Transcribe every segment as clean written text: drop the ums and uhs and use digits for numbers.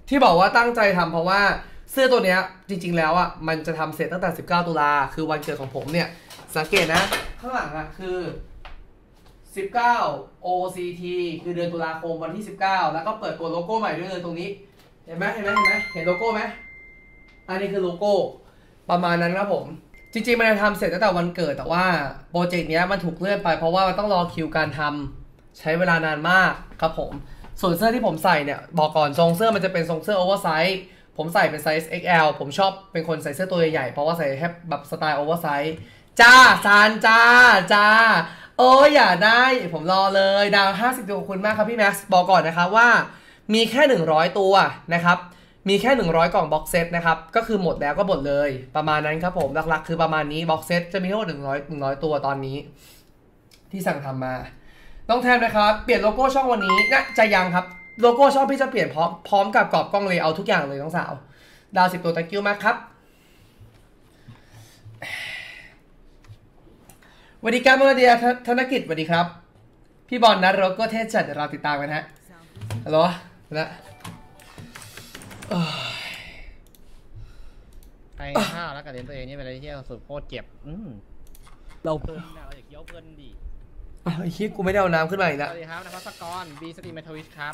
ที่บอกว่าตั้งใจทำเพราะว่าเสื้อตัวเนี้ยจริงๆแล้วอ่ะมันจะทำเสร็จตั้งแต่19ตุลาคือวันเกิดของผมเนี่ยสังเกตนะข้างหลังอ่ะคือ19 OCT คือเดือนตุลาคมวันที่19แล้วก็เปิดตัวโลโก้ใหม่ด้วยเลยตรงนี้เห็นไหมเห็นโลโก้ไหมอันนี้คือโลโก้ประมาณนั้นครับผมจริงๆมันจะทำเสร็จตั้งแต่วันเกิดแต่ว่าโปรเจกต์นี้มันถูกเลื่อนไปเพราะว่ามันต้องรอคิวการทำใช้เวลานานมากครับผมส่วนเสื้อที่ผมใส่เนี่ยบอกก่อนทรงเสื้อมันจะเป็นทรงเสื้อโอเวอร์ไซส์ผมใส่เป็นไซส์ XL ผมชอบเป็นคนใส่เสื้อตัวใหญ่ๆเพราะว่าใส่แค่แบบสไตล์โอเวอร์ไซส์จ้าซานจ้าโอ้ยอย่าได้ผมรอเลยดาว50ตัวขอบคุณมากครับพี่แม็กซ์บอกก่อนนะครับว่ามีแค่100ตัวนะครับมีแค่100กล่องบ็อกเซตนะครับก็คือหมดแล้วก็หมดเลยประมาณนั้นครับผมหลักๆคือประมาณนี้บ็อกเซตจะมีทั้งหมด100ตัวตอนนี้ที่สั่งทำมาต้องแทนนะครับเปลี่ยนโลโก้ช่องวันนี้นะจะยังครับโลโก้ช่องพี่จะเปลี่ยนพร้อมกับกรอบกล้องเลยเอาทุกอย่างเลยน้องสาวดาว10ตัว thank you มากครับสวัสดีครับมรเดียธนกิจสวัสดีครับพี่บอลนะโลโก้เทศจัดเดี๋ยวเราติดตามกันฮะฮัลโหลนะไอ้ข้าวแล้วกับเรียนตัวเองนี่เป็นอะไรที่สุดโคตรเจ็บเราเพลินเราอยากเคี้ยวเพลินดิไอ้คิดกูไม่ได้เอาน้ำขึ้นมาอีกแล้วสวัสดีครับนภัสกรบีสตรีมในทวิชครับ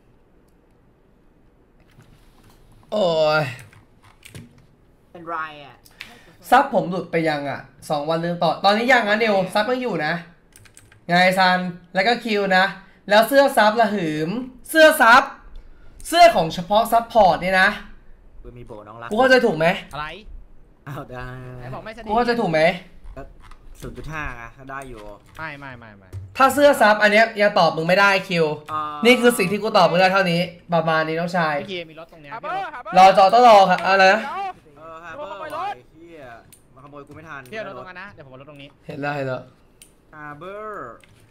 โอ้ยเป็นไรอ่ะซับผมหลุดไปยังอ่ะ2 วันเรื่องต่อตอนนี้ยังนะเนวซับยังอยู่นะไงซันแล้วก็คิวนะแล้วเสื้อซับละหืมเสื้อซับเสื้อของเฉพาะซับพอร์ตนี่นะกูมีโบน้องรักกูเข้าใจถูกไหมอะไรอ้าวได้ไหนบอกไม่สนิทกูเข้าใจถูกไหม 0.5อะได้อยู่ไม่ถ้าเสื้อซับอันเนี้ยยังตอบมึงไม่ได้คิวนี่คือสิ่งที่กูตอบมึงได้เท่านี้ประมาณนี้น้องชายพี่มีรถตรงนี้รอจอต้องรอครับอะไรนะฮาร์เบอร์เฮียมาขโมยกูไม่ทันพี่รถตรงนั้นนะเดี๋ยวผมเอารถตรงนี้เห็นแล้วฮาร์เบอร์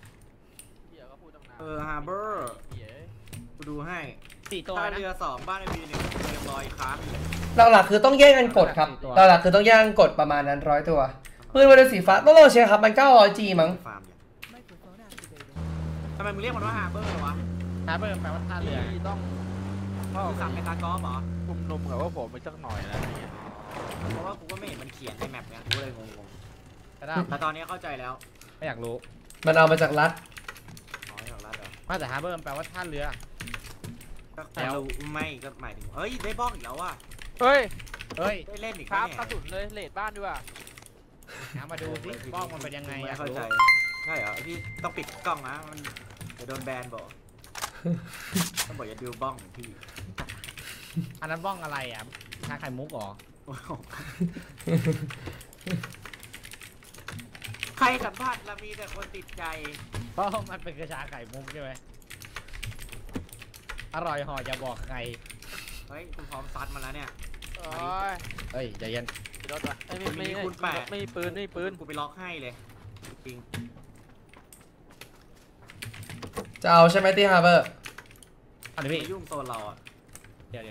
ฮาร์เบอร์กูดูให้ 4 ตัวนะเรือ2บ้านในวี1เรียบร้อยค้างหลักๆคือต้องแย่งกันกดครับหลักๆคือต้องแย่งกันกดประมาณนั้น100ตัวปืนวันเดือนสีฟ้าต้องรอเชียร์ครับมัน 900G มั้งทำไมมึงเรียกมันว่าฮาร์เบอร์วะฮาร์เบอร์แปลว่าท่าเรือต้องสั่งในการกอล์ฟเหรอนุ่มๆกับว่าผมไปสักหน่อยนะเพราะว่ากูก็ไม่เห็นมันเขียนในแมปเนี่ยกูเลยงงๆแต่ตอนนี้เข้าใจแล้วไม่อยากรู้มันเอามาจากรัฐจากรัฐเหรอไม่แต่ฮาร์เบอร์แปลว่าท่าเรือแล้วไม่ก็หมายถึงเอ้ยได้บ้องอีกแล้วว่ะเฮ้ยได้เล่นอีกครับกระสุนเลยเลดบ้านด้วยมาดูสิบ้องมันเป็นยังไงไม่เข้าใจใช่เหรอพี่ต้องปิดกล้องนะมันจะโดนแบนบอกต้องบอกอย่าดูบ้องพี่อันนั้นบ้องอะไรอ่ะชาไข่มุกหรอใครสัมภาษณ์เรามีแต่คนติดใจเพราะมันเป็นกระชาไข่มุกใช่ไหมอร่อยห่ออย่าบอกใครเฮ้ยคุณพร้อมซัดมาแล้วเนี่ยเฮ้ยใจเย็นรถวะไม่ปืนกูไปล็อกให้เลยจริงจะเอาใช่ไหมที่ฮาร์เบอร์ไม่ยุ่งโซนเราอ่ะเดี๋ยว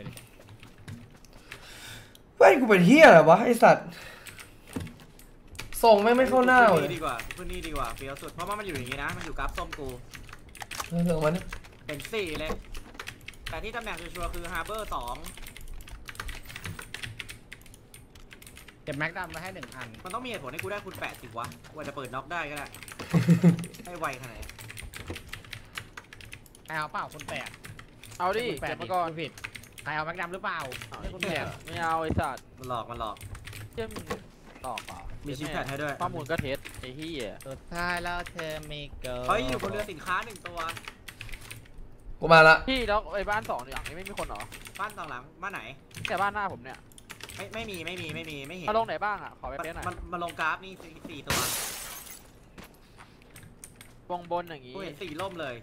เฮ้ยกูเป็นเฮียอะไรวะไอสัตว์ส่งไม่เข้าหน้าเลยดีกว่าพื้นนี่ดีกว่าเฟี้ยวสุดเพราะว่ามันอยู่อย่างนี้นะมันอยู่กราฟส้มกูเรื่องมันเป็น4เลยแต่ที่ตำแหน่งชัวร์คือฮาร์เบอร์2 เก็บแม็กดัมมาให้1 อันมันต้องมีเหตุผลให้กูได้คุณ80วะว่าจะเปิดน็อกได้ก็ได้ให้ไวขนาดไหนเอาเปล่าคุณ 8เอาดิ8มาก่อนผิดใครเอาแม็กดัมหรือเปล่าไม่เอาไอ้สัตว์มันหลอกเจ้ามึงหลอกเปล่ามีชิปแพดให้ด้วยข้อมูลก็เท็จไอ้ที่สุดท้ายแล้วเธอไม่เกินเฮ้ยอยู่บนเรือสินค้า1 ตัวกูมาละพี่แล้วไอ้บ้าน2อย่างนี้ไม่มีคนหรอบ้าน2 หลังบ้านไหนแต่บ้านหน้าผมเนี่ยไม่มีไม่เห็นมาลงไหนบ้างอ่ะขอไปเป๊ะหน่อยมาลงกราฟนี่4 ตัววงบนอย่างงี้กูเห็น4 ล่มเลย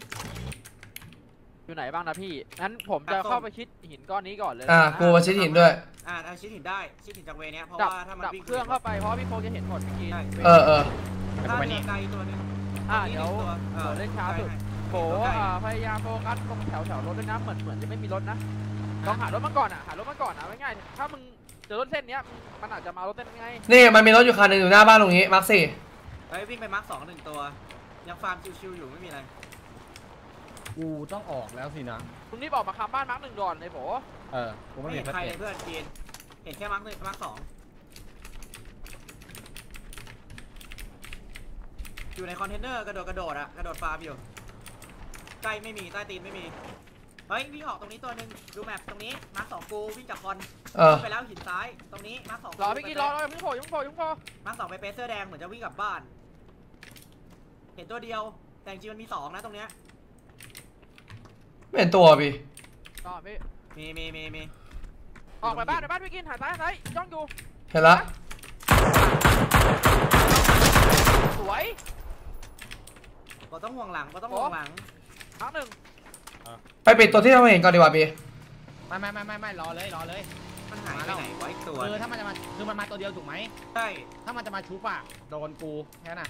อยู่ไหนบ้างนะพี่งั้นผมจะเข้าไปชิดหินก้อนนี้ก่อนเลยกูมาชิดหินด้วยชิดหินได้ชิดหินจากเวเนี้ยเพราะว่าถ้ามันวิ่งเครื่องเข้าไปเพราะพี่โฟจะเห็นหมดเมื่อกี้ถ้าเจอไกลตัวนึงเดี๋ยวเล่นช้าสุดโผพยายามโฟกัสตรงแถวรถด้วยนะเหมือนจะไม่มีรถนะต้องหารถมาก่อนหารถมาก่อนนะง่ายๆถ้ามึงเจอรถเส้นนี้มันอาจจะมารถเส้นไงนี่มันมีรถอยู่คันนึงอยู่หน้าบ้านตรงนี้มาร์ค4 วิ่งไปมาร์ค2 1 ตัวยังฟาร์มชิวๆอยู่ไม่มีอะไรกูต้องออกแล้วสินะมึงรีบออกมาคำบ้านมาร์คหนึ่งก่อนไอ้โผกูไม่ไม่มีเห็นเฟิร์ใครสเลเอยเพื่อนจีนเห็นแค่มาร์คหนึ่งมาร์คสองอยู่ในคอนเทนเนอร์กระโดดอะกระโดดฟาร์มอยู่ใกล้ไม่มีใต้ตีนไม่มีเฮ้ยวิ่งออกตรงนี้ตัวหนึ่งดูแมปตรงนี้มาร์คสองกูวิ่งจากคอนไปแล้วหินซ้ายตรงนี้มาร์คสองรอพี่กินรอยุ่งโผยุ่งโผมาร์คสองไปเปเซอร์แดงเหมือนจะวิ่งกลับบ้าน เห็นตัวเดียวแต่จริงมันมีสองนะตรงเนี้ยไม่เห็นตัวพี่รอพี่มีออกไปบ้านพี่กินหาซ้ายย่องอยู่เห็นละสวยก็ต้องห่วงหลังก็ต้องห่วงหลังมาร์คหนึ่งไปปิดตัวที่เราเห็นก่อนดีกว่าพี่ไม่รอเลยมันหายไปไหนวะอีกตัวถ้ามันจะมาคือมันมาตัวเดียวถูกไหมใช่ถ้ามันจะมาชุบอะโดนกูแค่นั้น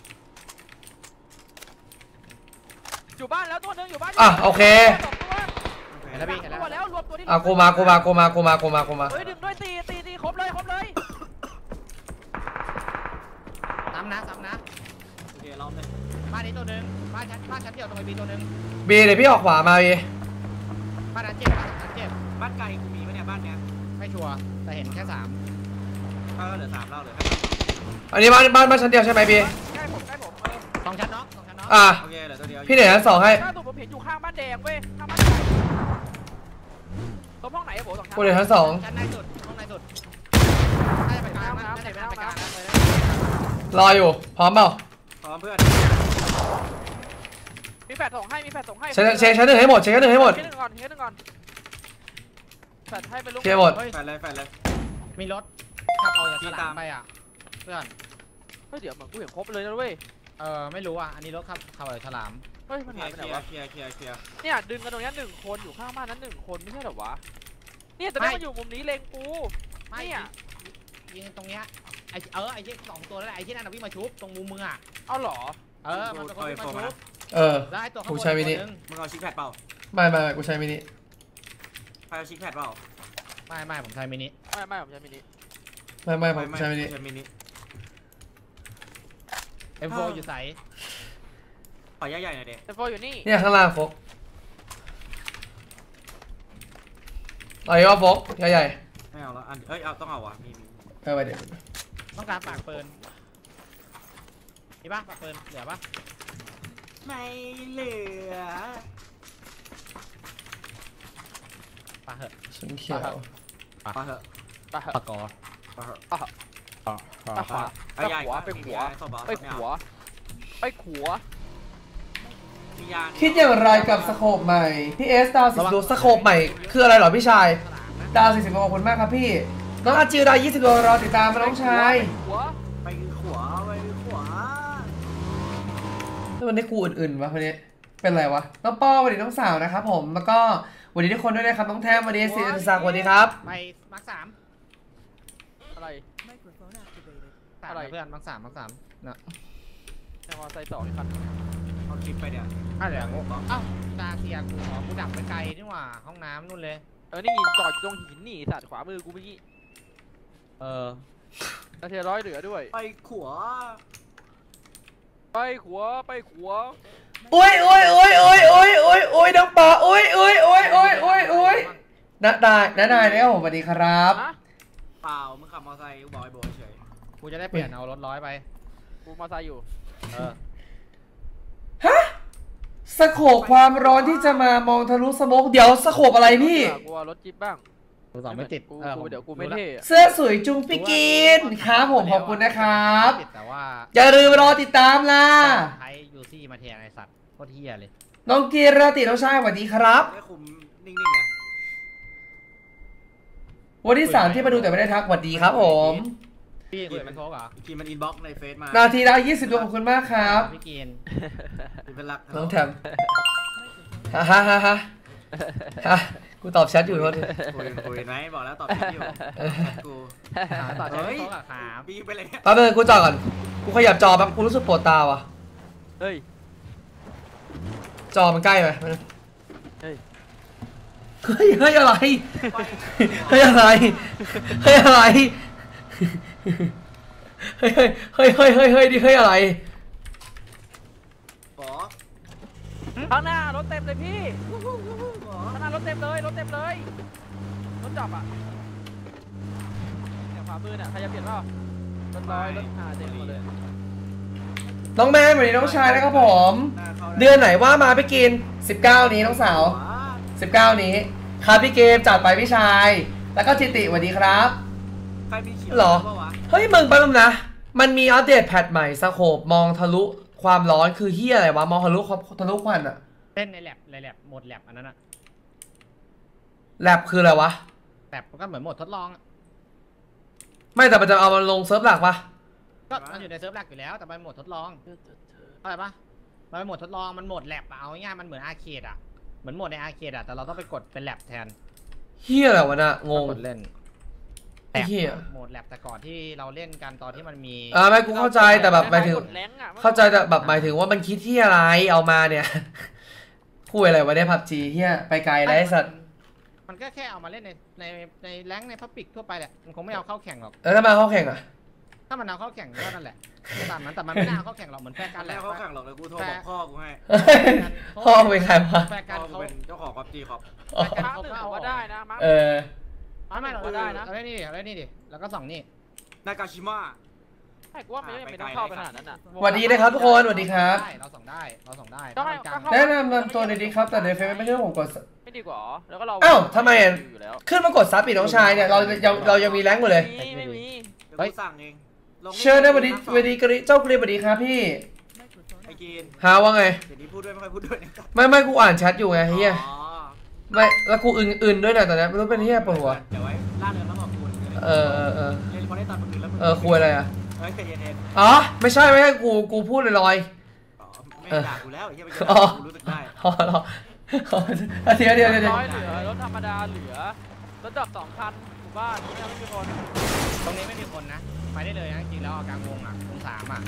อยู่บ้านแล้วตัวนึงอยู่บ้านโอเคเห็นแล้วพี่เห็นแล้วแล้วรวมตัวที่กูมาเฮ้ยดึงด้วยตีครบเลยซ้ำนะโอเคล้อมเลยบ้านนี้ตัวหนึ่งบ้านชั้นเดียวตรงไอบีตัวหนึ่งบีเดี๋ยวพี่ออกขวามาพี่บ้านนั้นเจ็บบ้านไกลกูมีปะเนี่ยบ้านเนี้ยไม่ชัวร์แต่เห็นแค่3 เหลือ3เล่าเหลืออันนี้บ้านชั้นเดียวใช่ไหมพี่ใกล้ผม 2 ชั้นน็อกโอเคเหลือตัวเดียวพี่เดี๋ยวชั้น2ให้ล่าสุดผมเห็นอยู่ข้างบ้านแดงเว้ยข้างบ้านตรงห้องไหนอะโบ2ชั้นกูเดี๋ยวชั้นชั้นในสุดห้องในสุดน่าจะไปกลางนะน่าจะไปกลางนะ 2รออยู่พร้อมเปล่าพร้อมเพื่อนมีแฟดส่งให้เช็คชั้นหนึ่งให้หมดเช็คหนึ่งก่อนแฟดให้เป็นลูกเคลียร์หมดแฟนเลยมีรถขับออกจากสนามไปอ่ะเพื่อนเฮ้ยเดี๋ยวเหมือนกูเห็นครบเลยนะเว้ยไม่รู้อ่ะอันนี้รถขับออกจากฉลามเฮ้ยมันหายไปไหนวะเคลียร์เนี่ยดึงกันตรงนี้1 คนอยู่ข้างบ้านนั้น1 คนไม่ใช่หรอวะเนี่ยแต่ได้มาอยู่มุมนี้เลงกูเนี่ยยิงตรงเนี้ยไอ้ที่2ตัวนั่นแหละไอ้ที่นั่นวิ่งมาชุบตรงมุมมึงอ่ะเอาหรอมันเป็นคนวิ่งมาชุบได้ตัวกูใช้มินิมึงเอาชิคแพดเปล่าไม่กูใช้มินิใครเอาชิคแพดเปล่าไม่ผมใช้มินิไม่ผมใช้มินิไม่ผมใช้มินิใช้มินิ M4 อยู่ใสขอใหญ่ๆหน่อยเด็เอฟโฟอยู่นี่เนี่ยข้างล่างโฟกอะไรวะโฟกใหญ่ไม่เอาแล้วเอาต้องเอาวะมีไปเดี๋ยวต้องการปากปืนมีป่ะปากปืนเหลือป่ะไม่เหลือปากเหอะฉันเขียวมาเถอะปากกอมาเถอะไปขวาเอาใหญ่ไปขวามียานคิดอย่างไรกับสโคปใหม่พี่เอสดาว40ดวงสโคปใหม่คืออะไรเหรอพี่ชายดาว40ดวงขอบคุณมากครับพี่น้องอาจิวดาว20ดวงรอติดตามมาน้องชายไปขวาแล้ววันนี้กูอื่นๆวะวันนี้เป็นไรวะน้องป้อสวัสดีน้องสาวนะครับผมแล้วก็สวัสดีทุกคนด้วยนะครับน้องแทมสวัสดีสิริศักดิ์สวัสดีครับไปมาร์ค 3 อะไรอะไรเพื่อนมาร์ค 3นะแนวมอไซค์2นี่คันเอาคลิปไปเนี่ยเดี๋ยวตาเสียกูดับไปไกลนี่หว่าห้องน้ำนู่นเลยนี่จอดตรงหินนี่สัตว์ขวามือกูเมื่อกี้นาที100เหลือด้วยไปขวาไปขวาโอ้ยน้องป้อโอ้ยน้าได้นะครับผมสวัสดีครับเปล่ามึงขับมอเตอร์ไซค์บอยเฉยกูจะได้เปลี่ยนเอารถ100ไปกูมอไซค์อยู่ฮะสโคปความร้อนที่จะมามองทะลุสโมกเดี๋ยวสโคปอะไรพี่กูรถจิ๊บบ้างกู2ไม่ติดเดี๋ยวกูไม่เท่เสื้อสวยจุงพี่กินครับผมขอบคุณนะครับแต่ว่าอย่าลืมรอติดตามล่ะใช้ยูซี่มาแทนไอสัตว์โคตรเฮียเลยน้องกีรติน้องชายสวัสดีครับได้คุมนิ่งๆนะวันที่3ที่มาดูแต่ไม่ได้ทักสวัสดีครับผมพี่คุยเป็นโฟกเหรอทีมันอินบ็อกซ์ในเฟซมานาทีละ20ดวงขอบคุณมากครับพี่กินเป็นรักน้องแทมฮะกูตอบแชทอยู่โทษทีคุยไหมบอกแล้วตอบอยู่กูต่อใช้เป็นโฟกอะครับบีไปเลยแป๊บนึงกูจอดก่อนกูขยับจอแป๊บกูรู้สึกปวดตาว่ะเฮ้ยจอมันใกล้ไหมเฮ้ยเฮ้ยอะไรเฮ้ยอะไรเฮ้ยอะไรเฮ้ยดิเฮ้ยอะไรป๋อข้างหน้ารถเต็มเลยพี่ข้างหน้ารถเต็มเลยรถเต็มเลยรถจับอ่ะเนี่ยขวามือเนี่ยใครจะเปลี่ยนเปล่ารถร้อยรถเต็มหมดเลยน้องแม่เหมือนน้องชายนะครับผม เดือนไหนว่ามาไปกิน 19 นี้น้องสาว 19 นี้ครับพี่เกมจัดไปพี่ชาย แล้วก็จิติสวัสดีครับใครมีเขียวหรอปะวะเฮ้ยมึงแป๊บนึงนะ มันมีอัปเดตแพทใหม่สโคปมองทะลุความร้อนคือเฮียอะไรวะ มองทะลุควันอะเล่นในแลบโหมดแลบอันนั้นอะแลบคืออะไรวะแลบก็เหมือนโหมดทดลองอะไม่แต่มันจะเอามันลงเซิร์ฟหลักปะก็มันอยู่ในเซิร์ฟหลักอยู่แล้วแต่มันโหมดทดลองเข้าใจปะมันเป็นโหมดทดลองมันโหมดแลบอะเอาง่ายๆมันเหมือนอาร์เคดอะเหมือนโหมดในอาร์เคดอะแต่เราต้องไปกดเป็นแลบแทนเฮียอะไรวะน่ะงงกดเล่นไอ้เหี้ยโหมดแลบแต่ก่อนที่เราเล่นกันตอนที่มันมีไม่กูเข้าใจแต่แบบหมายถึงกดแรงอะเข้าใจแต่แบบหมายถึงว่ามันคิดที่อะไรเอามาเนี่ย คุยอะไรวะเนี่ยพับจีเฮียไปไกลแล้วไอ้สัตว์มันก็แค่เอามาเล่นในแรงค์ในพับปิกทั่วไปแหละมันคงไม่เอาเข้าแข่งหรอกแล้วถ้ามาเข้าแข่งอะถ้ามันเอาเข้าแข่งก็นั่นแหละตามนั้นแต่มันไม่น่าเอาเข้าแข่งหรอกเหมือนแฟร์กันแหแล้ละวเขาแข่งหรอกเลยกูโทรบอกพ่อกูให้พ่อเป็นใครวะแฟร์กันพ่อกูเขาเป็นเจ้าของครับจีครับอ๋อแฟร์กันมาร์คเขาหนึ่งก็เอาก็ได้นะมาร์คไม่เราก็ได้นะเอาได้นี่ดิเอาได้นี่ดิแล้วก็ส่องนี่นากาชิมะใช่กูว่ามันไม่จำเป็นต้องเข้าไปขนาดนั้นอ่ะสวัสดีนะครับทุกคนสวัสดีครับเราส่องได้เราส่องได้ต้องให้กลางก็เข้าแนะนำตัวหน่อยดีครับแต่ในเฟซไม่ใช่ผมกดไม่ดีกว่าแล้วก็เราอ้าวทำไมอะอยู่แล้วขึ้นมากดซับปีน้องชายเนี่ยเรายังมีแรงค์อยู่เลยไม่มีเดี๋ยวกูสั่งเองลงเชิญได้วันดีกรีเจ้ากรีสวัสดีครับพี่ไอ้กินฮาว่าไงเดี๋ยวนี้พูดด้วยไม่ค่อยพูดด้วยนะไม่กูอ่านแชทอยู่ไงเฮียอ๋อไม่แล้วกูอื่นด้วยนะตอนนี้ไม่รู้เป็นเฮียปะหัวเดี๋ยวไว้ล่าเริงแล้วบอกกูเออเรียนพอได้ตามคนอื่นแล้วมึงคุยอะไรอ่ะเฮ้ยใจเย็นอ๋อไม่ใช่กูพูดลอยๆอ๋อไม่ด่ากูแล้วไอ้เหี้ยไปอ๋อกูรู้สึกได้ๆอ๋อเหรอเดี๋ยวร้อยเหลือรถธรรมดาเหลือรถดับ2 คันหมู่บ้านไม่มีคนตรงนี้ไม่มีคนนะไปได้เลยนะจริงๆแล้วกลางวงอ่ะวง3อ่ะ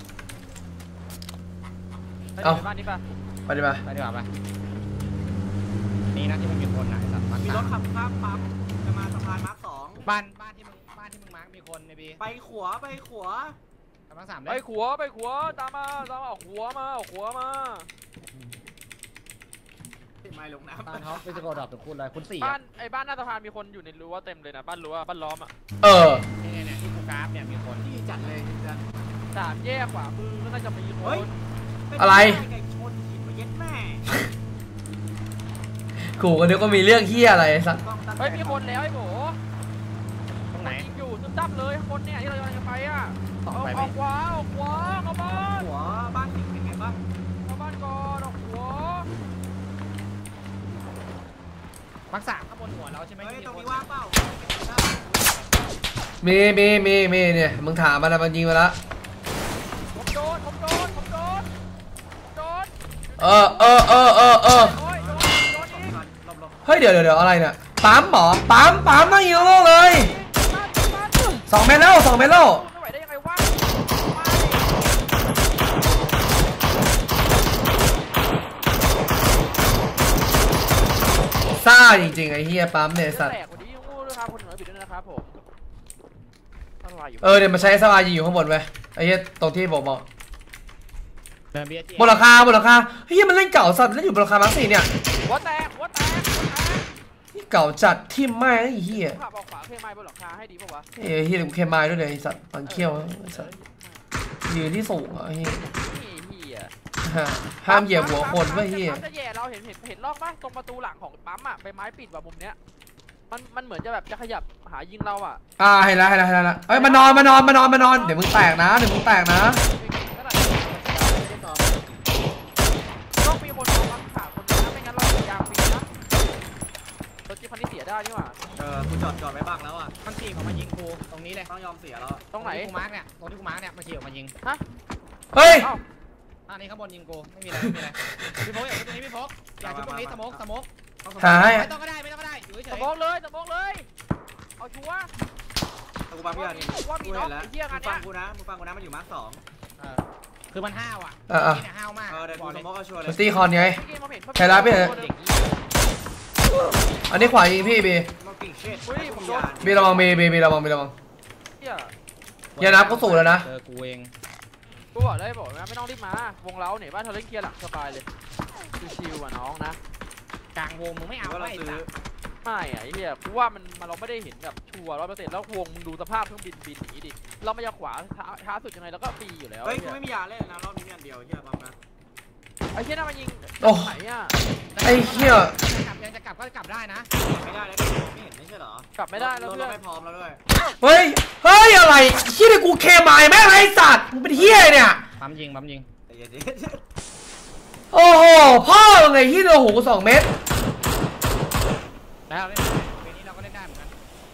ไปดูบ้านนี้ป่ะไปดิมาไปดีกว่าไปนี่นะที่มันมีคนไหนสัตว์มีรถขับข้ามปั๊มจะมาสะพานมาร์ค2 บ้านที่มึงมาร์กมีคนในบีไปขวากำลัง3 ไปได้ขวาตามมาเอาขวามาไม่ลงน้ำบ้านเขาไปสกอร์ดรอปถึงคุณเลยคุณ4 บ้านไอ้บ้านหน้าสะพานมีคนอยู่ในรั้วเต็มเลยนะบ้านรั้วบ้านล้อมอ่ะเนี่ยที่กูกราฟเนี่ยมีคนที่จัดเลยจัด 3 แยกขวามือก็น่าจะมีคเฮ้ยนอะไรไก่ชนหินมาเย็ดแม่กูก็นึกว่ามีเรื่องเฮียอะไรสัตว์ต้องตั้งเฮ้ยมีคนแล้วไอ้โบตรงไหนยิงอยู่ตึ้มตั้มเลยคนเนี่ยที่เรากำลังจะไปอ่ะต่อเอาไปไหมเอาขวาเข้าบ้านหัวบ้านหินเป็นไงบ้างเข้าบ้านก่อนเอาขวามัก3ข้างบนหัวเราใช่ไหมเฮ้ยตรงนี้ว่างเปล่ามีเนี่ยมึงถามมันนะมันยิงมาแล้วผมโดนเออโอ้ยโดนอีกเฮ้ยเดี๋ยวอะไรเนี่ยปั๊มหรอปั๊มนั่งยิงโลกเลย2 เมตรแล้วไม่ไหวได้ยังไงวะซ่าจริงๆไอ้เฮียปั๊มเนี่ยสัตว์แตกวันนี้งูด้วยครับคนเหนือผิดด้วยนะครับผมตั้งวายอยู่เดี๋ยวมาใช้สวายยิงอยู่ข้างบนไว้ไอ้เฮียตรงที่ผมบอกเดินเบียร์บนหลังคาเฮียมันเล่นเก่าสัตว์เล่นอยู่บนหลังคามาร์ค4เนี่ยหัวแตกนี่เก่าจัดทิ่มแม่งไอ้เฮียขับออกขวาเพลย์ไม้บนหลังคาให้ดีป่าววะเฮ้ยเฮียเคมายด้วยเลยไอ้สัตว์มันเขี้ยวไอ้สัตว์ยืนที่สูงอ่ะไอ้เฮียนี่เฮียห้ามเหยียบหัวคนไว้เฮียปั๊มจะแย่เราเห็นร่องป่ะตรงประตูหลังของปั๊มอ่ะไปไม้ปิดแบบมุมเนี้ยมันเหมือนจะแบบจะขยับหายิงเราอ่ะเห็นแล้วเอ้ยมานอนเดี๋ยวมึงแตกนะต้องมีคนเอาปั๊มขาคนนึงนะไม่งั้นเราเสียยางฟรีนะรถจิ๊บคันนี้เสียได้นี่หว่ากูจอดไว้บ้างแล้วอ่ะมันขี่ออกมายิงกูตรงนี้เลยต้องยอมเสียแล้วตรงไหนกูมาร์กเนี่ยตรงที่กูมาร์กเนี่ยมันขี่ออกมายิงเฮ้ยเอ้าอันนี้ข้างบนยิงกูไม่มีอะไรพี่พกอย่าชุบตรงนี้พี่พกอย่าชุบตรงนี้สโมกหาให้ไม่ต้องก็ได้อยู่เฉสยมองเลยเอาชัวร์กูปั๊มพี่อันนี้กูเห็นแล้วมึงฟังกูนะมันอยู่มาร์ค2 คือมันห้าวอ่ะนี่เนี่ยห้าวมากเดี๋ยวกูสมมติเอาชัวร์เลยมันตีคอนไงเกมมาเห็นใครรับพี่เหรอ อันนี้ขวายิงพี่บีมันกิ่งเช็ดบีระวังบีระวังเฮียอย่านับก็สูงแล้วนะเจอกูเองกูบอกได้บอกนะไม่ต้องรีบมาวงเราเนี่ยบ้านเธอเล่นเคลียร์หลังสบายเลยชิวๆอ่ะน้องนะกลางวงมึงไม่เอาว่าเราไอ้ซื้อสัสไม่อะไอ้เหี้ยกูว่ามันเราไม่ได้เห็นแบบชัวร์100%แล้ววงมึงดูสภาพเครื่องบินอย่างนี้ดิเรามาจากขวาช้าสุดยังไงแล้วก็ฟรีอยู่แล้วเฮ้ยกูไม่มียาเล่นนะรอบนี้มีอันเดียวเฮียบังนะไอ้เหี้ยน่ามายิงโอ้ไหนอ่ะไอ้เหี้ยยังจะกลับก็กลับได้นะไม่ได้แล้วไม่เห็นไม่ใช่เหรอกลับไม่ได้แล้วรถเพื่อนเราไม่พร้อมแล้วด้วยเฮ้ยอะไรเหี้ยกูเคมายแม่งไอ้สัตว์มึงเป็นเหี้ยเนี่ยปั๊มยิงไอ้เหี้ยโอ้โหพ่อไงเหี้ยโอ้โห2 เม็ดแล้วเล่นเวนี้เราก็เล่นได้เหมือนกัน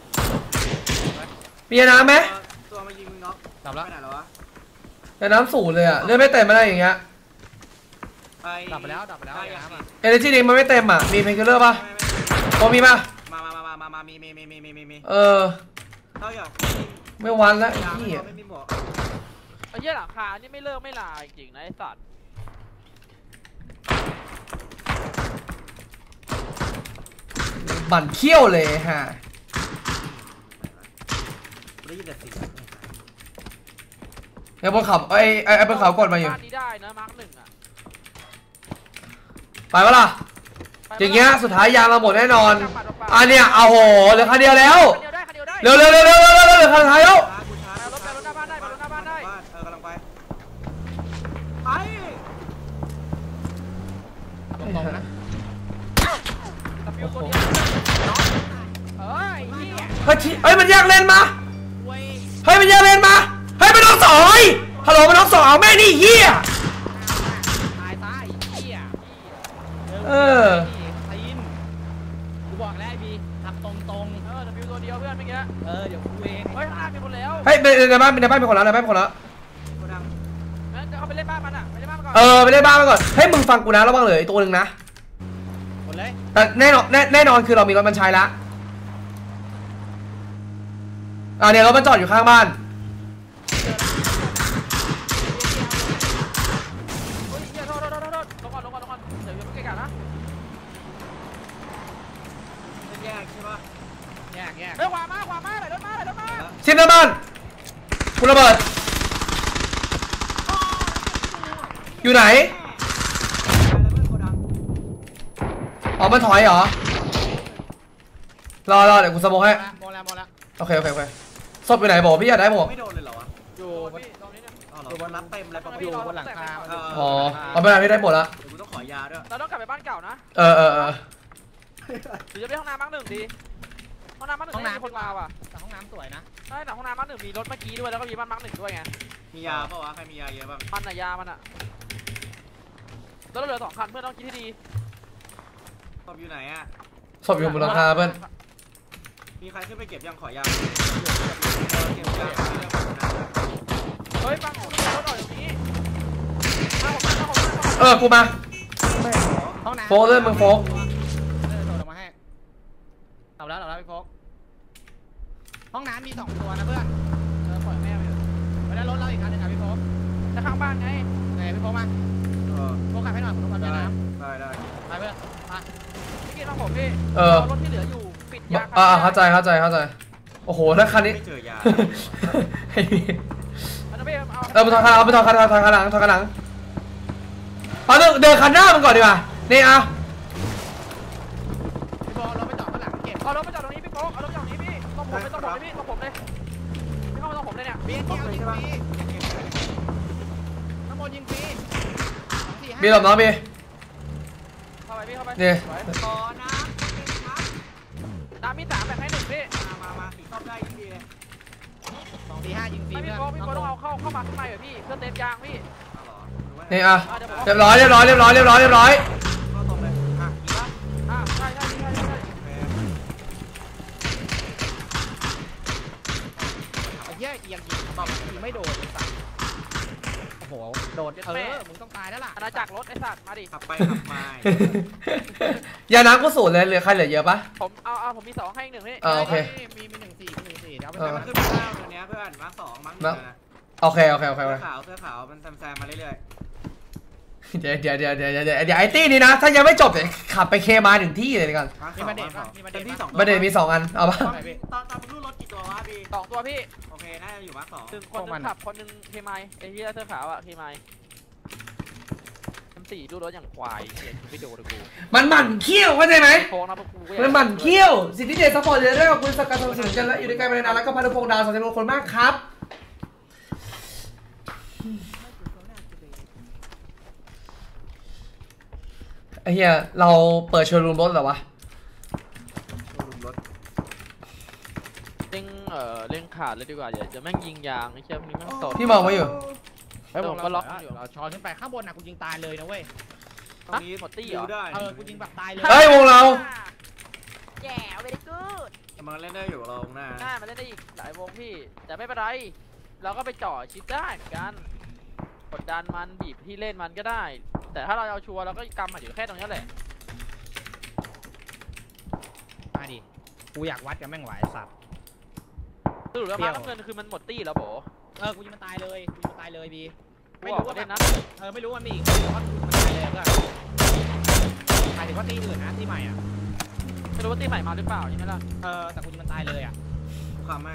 มีน้ำไหมตัวมายิงมึงน็อกกลับแล้วไปไหนแล้ววะแต่น้ำสูงเลยอะเลือดไม่เต็มไม่ได้อย่างเงี้ยดับไปแล้วน้ำอ่ะเอเนจีดิงมันไม่เต็มอะมีเพนคิลเลอร์ป่ะโอมีป่ะมามีเออเท่าอย่างไม่วันแล้วไอ้ยาเหี้ยไม่มีหมวกไอ้เหี้ยหลังคานี่ไม่เลิกไม่ลาจริงๆนะไอ้สัตว์บั่นเขี้ยวเลยฮะได้ยินแต่เสียงไอ้บนเขาไอ้บนเขากดมาอยู่บ้านนี้ได้นะมาร์ค1อ่ะไปปะล่ะอย่างเงี้ยสุดท้ายยางเราหมดแน่นอนอันเนี้ยเอาโหเหลือคันเดียวแล้วคันเดียวได้คันเดียวได้เร็วเหลือคันสุดท้ายแล้วกูช้าไปรถหน้าบ้านได้ไปรถหน้าบ้านได้กำลังไปไปตรงๆนะตะปิวตัวเดียวเฮ้ยเหี้ยเฮ้ยมันแยกเลนมาเว้ยเฮ้ยมันแยกเลนมาเฮ้ยมันน้องสองฮัลโหลมันน้องสองเอาแม่นี่เหี้ยตายซะไอ้เหี้ย ตีนกูบอกแล้วไอ้บีขับตรงตะปิวตัวเดียวเพื่อนเมื่อกี้เดี๋ยวกูเองเฮ้ยข้างหน้ามีคนแล้วเฮ้ยในบ้านมีคนแล้วในบ้านมีคนแล้วกูดังงั้นจะเอาไปเล่นบ้านมันอ่ะไปเล่นบ้านมันก่อนไปเล่นบ้านไปก่อนเฮ้ยมึงฟังกูนะระวังเหลืออีกตัวหนึ่งนะหมดเลยแต่แน่นอนคือเรามีรถบรรทุกละเนี่ยรถมันจอดอยู่ข้างบ้านเฮ้ยเหี้ยโทษลงก่อนเดี๋ยวไม่เกะกะนะเป็นแยกใช่ปะแยกเฮ้ยขวามาไหลรถมาชิมในบ้านคุณระเบิดอยู่ไหนอ๋อมันถอยเหรอรอเดี๋ยวกูสโมกให้มองแล้วโอเคศพอยู่ไหนบอกพี่อยากได้บอกไม่โดนเลยเหรอวะอยู่พี่ตรงนี้เนี่ยอ๋อเหรอรับเต็มเลยปะอยู่บนหลังคาอ๋อเอาไปไหนพี่ได้หมดละเดี๋ยวกูต้องขอยาด้วยเราต้องกลับไปบ้านเก่านะเออหรือจะไปห้องน้ำมาร์ค 1ดีห้องน้ำมาร์ค 1มีคนมาว่ะแต่ห้องน้ำสวยนะใช่แต่ห้องน้ำมาร์ค 1มีรถเมื่อกี้ด้วยแล้วก็มีบ้านมาร์ค 1ด้วยไงมียาปะวะใครมียาเยอะบ้างมันอะยามันอะแล้วเราเหลือ2 คันเพื่อนต้องคิดให้ดีศพอยู่ไหนอ่ะศพอยู่บนหลังคาเพื่อนมีใครขึ้นไปเก็บยังขอยาเก็บยาเฮ้ยบางคนรถออกอย่างนี้กูมาห้องน้ำโฟกเลยมึงโฟกโดดออกมาให้เอาแล้วพี่โฟกห้องน้ำมี2 ตัวนะเพื่อนปล่อยแม่ไปไปได้รถเราอีกคันนึงครับพี่โฟกจะข้างบ้านไงไหนพี่โฟกมาโฟกขับให้หน่อยผมต้องการน้ได้ำไปเพื่อนไปพี่กินต้องผมพี่รถที่เหลืออยู่ปิดยาเข้าใจโอ้โหแล้วคันนี้ไม่เจอยามันจะไม่เอาไปถอยคันหลังเอาเดินคันหน้ามันก่อนดีกว่านี่เอาพี่โฟกเราไปจอดข้างหลังเก็บเอารถมาจอดตรงนี้พี่โป๊กเอารถจอดตรงนี้พี่ต้องผมเลยพี่ต้องผมเลยไม่เข้ามาต้องผมเลยเนี่ยบีนยิงฟรีข้างบนยิงฟรีมีหลบน้องมีเข้าไปพี่เข้าไปนี่ขอน้ำครับน้ำมี3แบบให้1พี่มาสีส้มได้ยิ่งดีเลย 2-4-5ยิงฟรีไม่เพื่พี่อนโป๊กต้องเอาเข้ามาข้างในเหรอพี่เพื่อเต็มยางพี่นี่อ่ะเรียบร้อยก็ตรงเลยอ่ะกี่ละใช่ไอ้เหี้ยเอียงยิงตอบยิงไม่โดนสัตว์โอ้โหโดนมึงต้องตายแล้วล่ะอาณาจักรรถไอ้สัตว์มาดิขับไปขับมายาน้ำก็สูตรเลยเหลือใครเหลือเยอะปะผมผมมี2ให้1พี่โอเคมี1-4เดี๋ยวไปแต่ทำมัมัน นขึ้นมาแล้วตัวเนี้ยเพื่อนมา2มั้งนะโอเคเสื้อขาวมันแซมมาเรื่อยเดี๋ยวไอ้ตี้นี่นะถ้ายังไม่จบเดี๋ยวขับไปเคมาถึงที่เลยกันมาร์คมีสองมาเดทมาร์คสปะองมีมาเดเต็ทมที่ปะ 2 ประเด็นมี2 อันเอาปะตอนมึงรูดรถกี่ตัววะพี่ 2 ตัวพี่โอเคน่าจะอยู่มาร์คสองหนึ่งคนหนึงขับคนหนึงเคมายไอ้เหี้ยเสื้อขาวอะเคมายM4ดูรถอย่างควายเหี้ยไม่ดูเลยกูมันหมั่นเขี้ยวเข้าใจไหมโค้งนะพวกกูก็มันหมั่นเขี้ยวสิทธิเดชซัพพอร์ตเลยด้วยขอบคุณสกัดสนับสนุนกันและอยู่ด้วยกันมานานแล้วก็พานุพงษ์ดาว30 คนมากครับไอ้เหี้ยเราเปิดโชว์รูมรถเหรอวะรูดรถเร่งขาดเลยดีกว่าอย่าแม่งยิงยางไอ้เชี่ยพวกนี้แม่งตดพี่มองไว้อยู่เฮ้ยผมก็ล็อกอยู่เราช้อนขึ้นไปข้างบนน่ะกูยิงตายเลยนะเว้ยตรงนี้หมดตี้เหรอดูได้กูยิงแบบตายเลยเฮ้ยวงเราแย่เวลี่กูดมันเล่นได้อยู่กับเราตรงหน้าหน้ามันเล่นได้อีกหลายวงพี่แต่ไม่เป็นไรเราก็ไปจ่อชิดได้เหมือนกันกดดันมันบีบที่เล่นมันก็ได้ แต่ถ้าเราเอาชัวร์เราก็กำมันอยู่แค่ตรงนี้แหละมาดิกูอยากวัดกับแม่งไหวไอ้สัตว์สรุปแล้วเปรี้มายวน้ำเงินคือมันหมดตี้แล้วโบกูยิงมันตายเลยกูยิงมันตายเลยบีไม่ไม่รู้รู้ว่าว่าเล่แบนบนะไม่รู้ว่ามีอีกแต่ว่ามันตายเลยเพื่อนหมายถึงว่าตีอื่นนะตีใหม่อ่ะไม่รู้ว่าตี้ใหม่มาหรือเปล่าใช่ไหมล่ะแต่กูยิงมันตายเลยอ่ะความแม่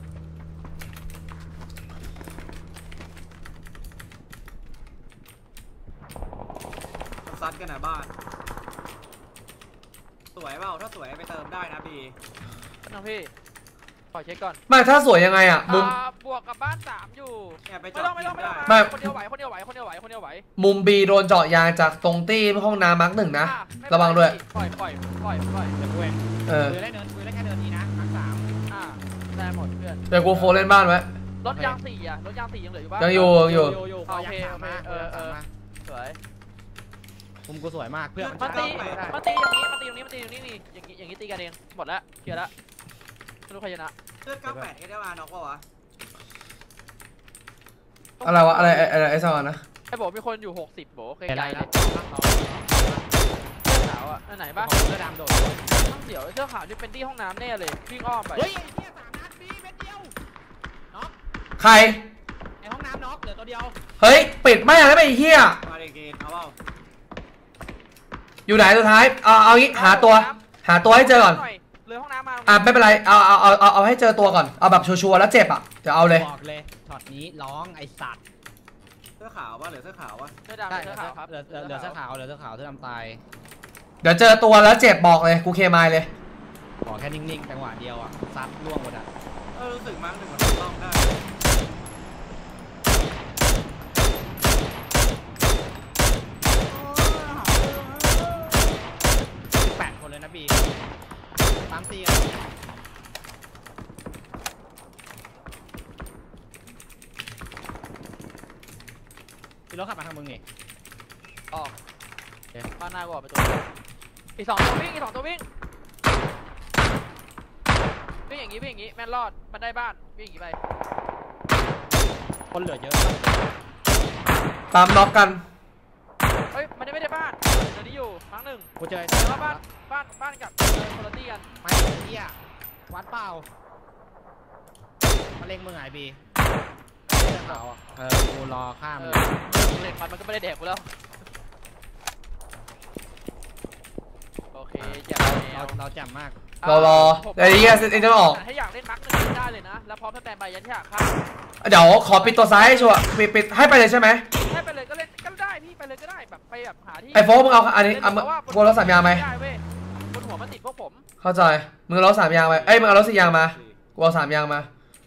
ซัดกันนะบ้านสวยเปล่าถ้าสวยไปเติมได้นะพี่น้องพี่ขอเช็คก่อนไม่ถ้าสวยยังไงอ่ะมุมบวกกับบ้าน3อยู่เนี่ยไปจไม่อต้ดองไม่ยิต้องงไม่ได้ต้องไม่คนเดียวไหวคนเดียวไหวคนเดียวไหวคนเดียวไหวมุมบีโดนเจาะยางจากตรงตี้ห้องน้ำมาร์ค 1นะไม่ระวังด้วยปล่อยเดี๋ยวกูเองเออคุยได้แค่เดินทีนะมาร์ค3 ได้หมดเพื่อนเดี๋ยวกูโฟเล่นบ้านไว้รถยาง4อ่ะรถยาง4ยังเหลืออยู่บ้างยังอยู่ขอยักษ์สามมาสวยมุมกูสวยมากเพื่อนมันตีอย่างนี้มันตีอย่างนี้มันตีอย่างนี้นี่อย่างนี้ตีกันเองหมดแล้วเคลียร์แล้วไม่รู้ใครชนะเลือด98ได้มาน็อกวะอะไรวะอะไรไอ้สวรรค์นะไอ้โบมีคนอยู่60โบไกลเป็นไรๆเลแล้ยว เสื้อขาวอ่ะไหนบ้างเสื้อดำโดดเดี๋ยวเสื้อขาวนี่เป็นที่ห้องน้ำแน่เลยวิ่งอ้อมไปเฮ้ยไอ้เหี้ย3 นัดบีเม็ดเดียวน็อกใครไอ้ห้องน้ำน็อกเหลือตัวเดียวเฮ้ยปิดไม่อะไรไม่เฮียมาเดเกนเอาเปล่าอยู่ไหนสุดท้ายเอางี้หาตัวให้เจอก่อนเลยห้องน้ำมาไม่เป็นไรเอาให้เจอตัวก่อนเอาแบบชัวร์ๆแล้วเจ็บอ่ะเดี๋ยวเอาเลยบอกเลยช็อตนี้ร้องไอ้สัตว์เสื้อขาววะเหลือเสื้อขาววะเสื้อดำใช่เสื้อขาวครับเหลือเสื้อขาวเสื้อดำตายเดี๋ยวเจอตัวแล้วเจ็บบอกเลยกูเคมายเลยขอแค่นิ่งๆจังหวะเดียวอ่ะซัดล่วงหมดอ่ะรู้สึกมั้งหนึ่งมันต้องได้ 8 คนเลยนะบีปั๊มตีกันพี่รถขับมาทางมึงนี่ออกบ้านหน้าก็ออกไปตัวอีก2ตัววิ่งวิ่งอย่างนี้แม่นรอดมันได้บ้านวิ่งอย่างนี้ไปคนเหลือเยอะตามน็อกกันเฮ้ยมันไม่ได้บ้านเดี๋ยวนี้อยู่ครั้งหนึ่งกูเจอแต่ว่าบ้านกับคนละที่กันไม่เที่ยวัดเปล่ามาเล็งมึงไงบีกูรอข้ามเลยเล่นมันก็ไม่ได้แดกกูแล้วโอเคแจ๋วเราแจ่มมากเรารอเดี๋ยวนี้เอ็นจะออกถ้าอยากเล่นมักนึงได้เลยนะแล้วพร้อมสแตนบายยันที่หักข้างเดี๋ยวขอปิดตัวซ้ายให้ชัวร์ปิดให้ไปเลยใช่ไหมให้ไปเลยก็เล่นก็ได้พี่ไปเลยก็ได้แบบไปแบบหาที่ไอ้โฟกมึงเอาอันนี้กูรถสามยางไหมได้เว้ยบนหัวมันติดพวกผมเข้าใจมึงเอารถสามยางไปมึงเอารถสี่ยางมากูเอา3 ยางมา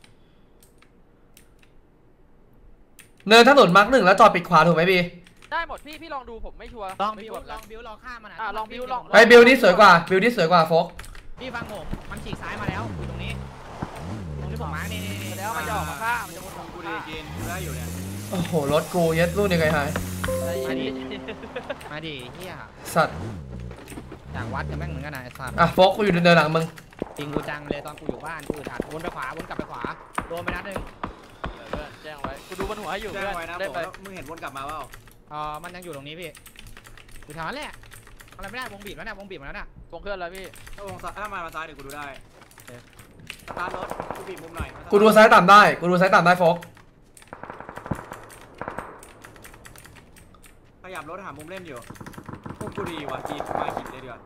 เนินถนนมาร์ค 1แล้วจอดปิดขวาถูกไหมบีได้หมดพี่ลองดูผมไม่ชัวร์ลองบิวลองข้ามมันลองบิวลองไอ้บิลนี่สวยกว่าโฟกพี่ฟังผมมันฉีกซ้ายมาแล้วอยู่ตรงนี้ผมมานี่แล้วมันจะออกมาฆ่ามันจะวนออกกูมาเดเกนกูได้อยู่เนี่ยโอ้โหรถกูเย็ดรุ่นยังไงหายมาดิเฮียสัตว์อยากวัดกับแม่งเหมือนกันนะไอ้สัตว์โฟกกูอยู่เดินหลังมึงจริงกูจังเลยตอนกูอยู่บ้านกูอึดอัดวนไปขวาวนกลับไปขวาโดนไปนัดนึงแจ้งไว้กูดูบนหัวให้อยู่แจ้เพื่งอนไว้นะได้ผมไปมึงเห็นวนกลับมาเปล่ามันยังอยู่ตรงนี้พี่อยู่แถวนั้นแหละอะไรไม่ได้วงบีบแล้วนะวงบีบแล้วนะวงเคลื่อนแล้วพี่ถ้ามาซ้ายเดี๋ยวกูดูได้สตาร์ทรถกูบีบมุมหน่อยกูดูซ้ายต่ำได้โฟกขยับรถหามุมเล่นอยู่พวกกูดีว่ะจีมาหินเลยดีกว่า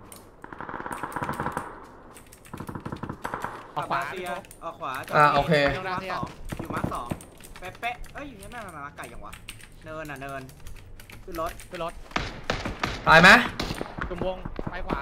ออกขวาเตียออกขวาโอเคอยู่มาร์คสองอยู่มาร์คสองเป๊ะเอ้ยอยู่นี่แม่งมาไก่ยังวะเนินอ่ะเนินขึ้นรถขึ้นรถตายไหมจุ่มวงไปขวา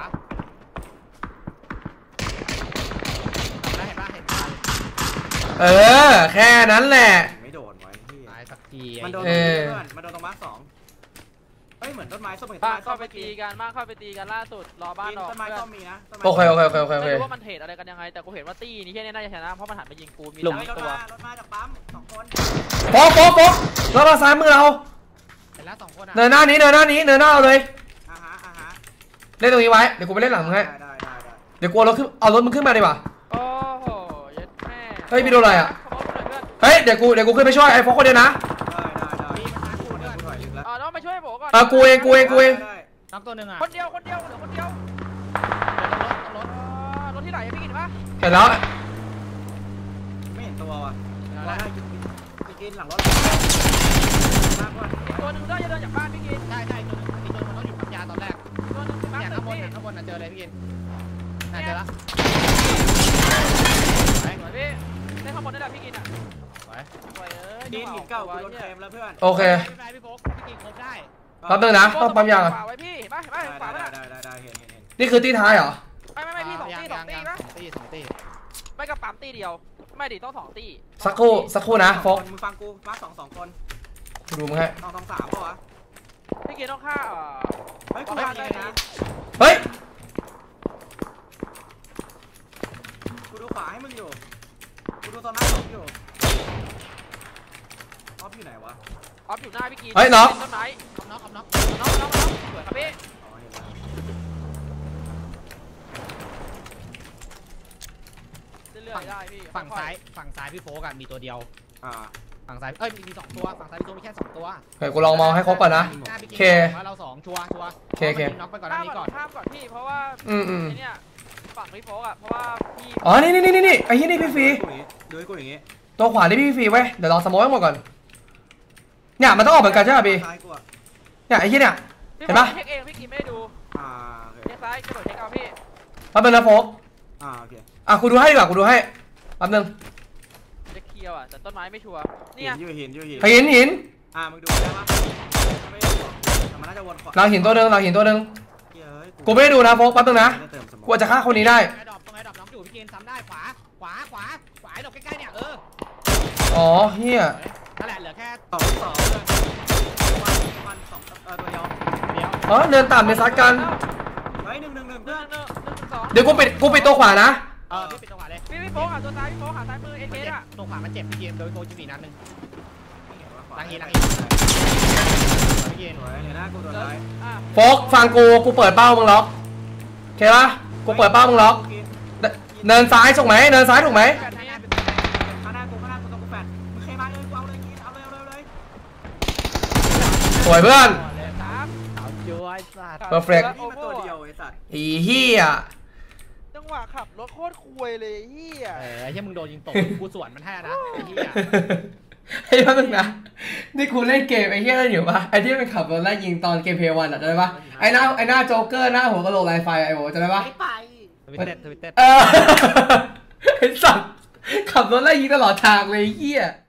เห็นปะเห็นปะเออแค่นั้นแหละไม่โดนไว้ที่ตายสักทีมันโดนตรงนี้เพื่อนมันโดนตรงมาร์คสองเฮ้ยเหมือนต้นไม้ส้มเหมือนต้นบ้านไม้ส้เข้าม ไปตีกันบ้านเข้าไปตีกันล่าสุดรอบ้านออกต้นไม้ส้มมีนะโอเคโอเคไม่รู้ว่ามันเทรดอะไรกันยังไงแต่กูเห็นว่าตี้นี้แค่นี้น่าจะชนะเพราะมันหันมายิงกูมีรสามถตัวมาจากปั๊ม2 คนโฟกแล้วเราซ้ายมือเราเห็นแล้ว2 คนอ่ะเนินหน้าเราเลยอ่าฮะเล่นตรงนี้ไว้เดี๋ยวกูไปเล่นหลังมึงให้ได้เดี๋ยวกูเอารถขึ้นมึงขึ้นมาดีกว่าโอ้โหยัดแม่เฮ้ยพี่โดนอะไรอะขโมยหน่อยเพื่อนเฮ้ยเดี๋ยวกูขึ้นไปช่วยไอ้โฟกคนเดียวนะมีมันมาคู่เพื่อนอ๋อน้องมาช่วยผมก่อนกูเองน้ำตัวหนึ่งอ่ะคนเดียวเหลือคนเดียวรถรถที่ไหนพี่กินปะเห็นแล้วไม่เห็นตัวว่ะแล้วกินหลังรถมากกว่าตัวหนึ่งได้จะเดินจากบ้านพี่กินใช่ตัวนึงอีกตัวมันต้องอยู่ปั๊มยาตอนแรกตัวหนึ่งมาเนี่ยตึข้างกบนพี่เจอเลยพี่กินน่าเจอละสวยพี่เล่นข้างบนได้แล้วพี่กินอ่ะสวยสวยเอ้ยกินหินเก่ากูโดนเคลมแล้วเพื่อนโอเคไม่เป็นไรพี่โฟกพี่กินครบได้แป๊บนึงนะต้องปั๊มยางขวาไว้พี่เห็นปะขวาไหมได้เห็นนี่คือตีท้ายเหรอไม่พี่สองตีปะสองตีไม่กับปั๊มตีเดียวไม่ดิต้อง2ตีสักครู่นะโฟกมึงฟังกูมา2 คนดูมึงให้ 2 3ป่ะวะพี่กินต้องฆ่าเฮ้ยกูวางได้นะเฮ้ยกูดูขวาให้มึงอยู่กูดูตอนนั้นอยู่ออฟอยู่ไหนวะออฟอยู่หน้าพี่กินเฮ้ยน็อกต้นไม้น็อกน็อกสวยครับพี่อ๋อเห็นแล้วเรื่อยๆได้พี่ฝั่งซ้ายพี่โฟกมีตัวเดียว ฝั่งซ้ายมี2 ตัวฝั่งซ้ายพี่โฟมีแค่2 ตัวเฮ้ยกูลองมองให้ครบก่อนนะหน้าพี่กินเคเรา2ชัวร์เคน็อกไปก่อนหน้านี้ก่อนข้ามก่อนพี่เพราะว่าอืมไอ้เนี่ยฝั่งพี่โฟกอ่ะเพราะว่าพี่อ๋อนี่ไอ้ที่นี่พี่ฟรีดูให้กูอย่างงี้ตัวขวานี่พี่ฟรีไว้เดี๋ยวรอสโมองให้หมดก่อนเนี่ยมันต้องออกเหมือนกันใช่ป่ะพี่ซ้ายกูอ่ะเนี่ยไอ้ที่เนี่ยพี่เห็นปะเช็คเองพี่กินไม่ได้ดูโอเคเช็คซ้ายกระโดดเช็คเอาพี่แป๊บนึงนะโฟกโอเคกูดูให้ดีกว่ากูดูให้แป๊บนึงเช็คเคลียร์อ่ะแต่ต้นไม้ไม่ชัวร์เนี่ยหินหินมึงดูได้ปะไม่ได้บอกแต่มันน่าจะวนขวาเราหินตัวหนึงกูไม่ได้ดูนะโฟกแป๊บนึงนะกูอาจจะฆ่าคนนี้ได้ตรงไอ้ดอกน้องอยู่พี่กินซ้ำได้ขวาไอ้ดอกใกล้ๆเนี่ยอ๋อเฮียนั่นแหละเหลือแค่ 2 มัน2ตัวเดียวเดียวอ๋อเดินต่ำในซัดกันเฮ้ย1 เพื่อน1 เดี๋ยวกูปิดตัวขวานะพี่ปิดจังหวะเลย 2พี่โฟกอ่ะตัวซ้ายพี่โฟกหาซ้ายมือเอมันเค à? เจ็บอ่ะตรงขวามันเจ็บพี่กินโดยโฟจิ4 นัดนึงหลังอีพี่กินสวยเห็นหน้ากูตัวท้ายโฟกฟังกูเปิดเป้ามึงล็อกโอเคปะกูเปิดเป้ามึงล็อกเนินซ้ายถูกไหมเนินซ้ายถูกไหมข้างหน้ากูต้องกูแฟนมึงเคมาเลยกูเอาเลยกินเอาเลยสวยเพื่อนสาวจ้วยสัตว์ perfect นี่มันตัวเดียวไอ้สัตว์อีเฮียจังหวะขับรถโคตรคุยเลยเฮียไอ้เหี้ยมึงโดนยิงตกกูสวนมันให้นะไอ้เหี้ยไอ้แป๊บนึงนะนี่กูเล่นเกมไอ้เฮียนั่นอยู่ปะไอ้ที่มันขับรถไล่ยิงตอนเกมเพย์วันอ่ะจำได้ปะไอ้หน้าโจ๊กเกอร์หน้าหัวกะโหลกลายไฟไอ้โหจำได้ปะไม่ไปทวิตเต็ดไอ้สัตว์ขับรถไล่ยิงตลอดทางเลยไอ้เฮีย